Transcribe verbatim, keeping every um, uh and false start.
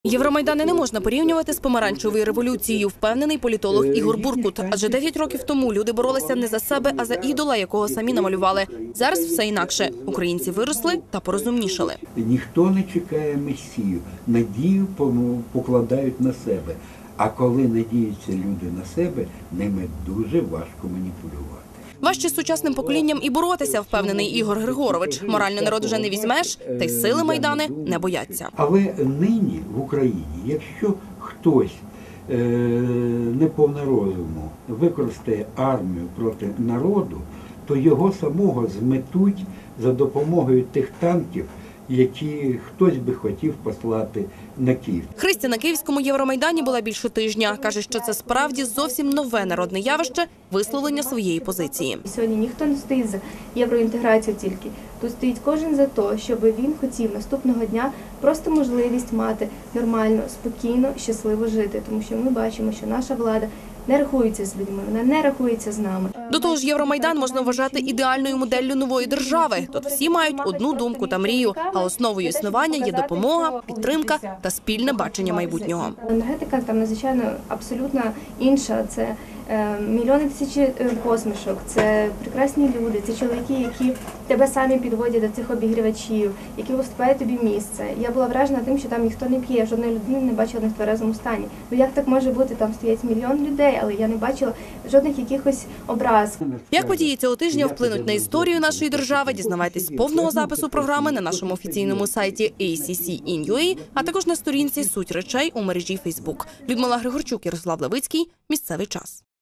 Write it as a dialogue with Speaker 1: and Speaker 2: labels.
Speaker 1: Євромайдани не можна порівнювати з помаранчевою революцією, впевнений політолог Ігор Буркут. Адже дев'ять років тому люди боролися не за себе, а за ідола, якого самі намалювали. Зараз все інакше. Українці виросли та порозумнішали.
Speaker 2: Ніхто не чекає месію. Надію покладають на себе. А коли надіються люди на себе, ними дуже важко маніпулювати.
Speaker 1: Важче з сучасним поколінням і боротися, впевнений Ігор Григорович. Морально народ вже не візьмеш, та й сили Майдани не бояться.
Speaker 2: Але нині в Україні, якщо хтось е неповного розуму використає армію проти народу, то його самого зметуть за допомогою тих танків, які хтось би хотів послати на Київ.
Speaker 1: Христя на Київському Євромайдані була більше тижня. Каже, що це справді зовсім нове народне явище – висловлення своєї позиції.
Speaker 3: Сьогодні ніхто не стоїть за євроінтеграцію тільки. Тут стоїть кожен за те, щоб він хотів наступного дня просто можливість мати нормально, спокійно, щасливо жити. Тому що ми бачимо, що наша влада не рахується з людьми, вона не рахується з нами.
Speaker 1: До того ж, Євромайдан можна вважати ідеальною моделлю нової держави. Тут всі мають одну думку та мрію, а основою існування є допомога, підтримка та спільне бачення майбутнього.
Speaker 3: Енергетика там надзвичайно абсолютно інша. Це е, мільйони тисячі посмішок, це прекрасні люди, це чоловіки, які тебе самі підводять до цих обігрівачів, які уступають тобі місце. Я була вражена тим, що там ніхто не п'є, жодної людини не бачила в тверезому стані. Ну як так може бути? Там стоять мільйон людей, але я не бачила жодних якихось образ.
Speaker 1: Як події цього тижня вплинуть на історію нашої держави, дізнавайтесь з повного запису програми на нашому офіційному сайті ей сі сі ін ю ей, а також на сторінці «Суть речей» у мережі Фейсбук. Людмила Григорчук, Ярослав Левицький. Місцевий час.